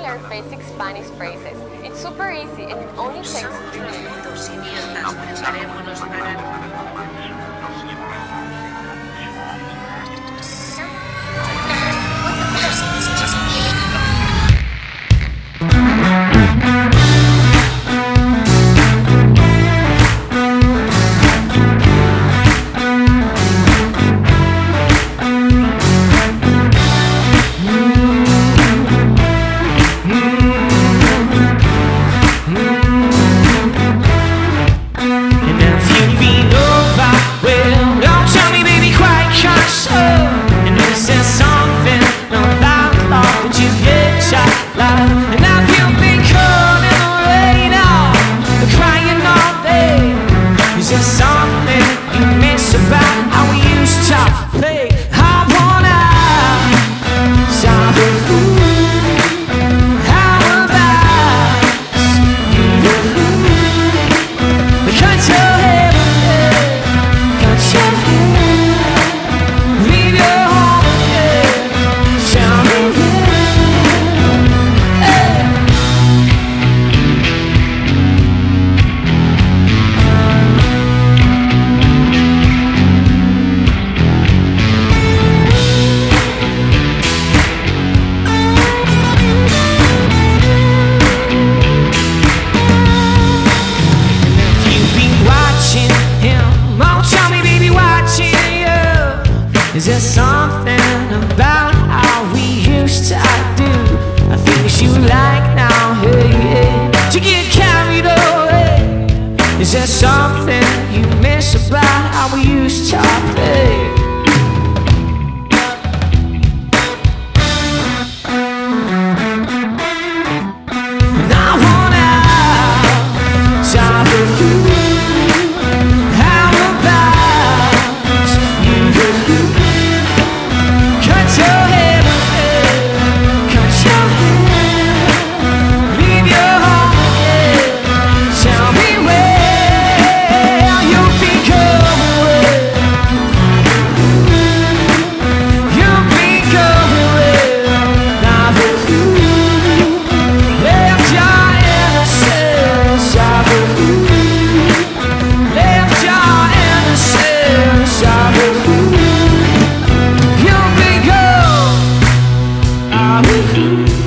learn basic Spanish phrases. It's super easy and it only takes 2 minutes. Is there something about how we used to do? I think you like now, hey, hey, to get carried away. Is there something you miss about how we used to play? And I wanna talk with you. With you.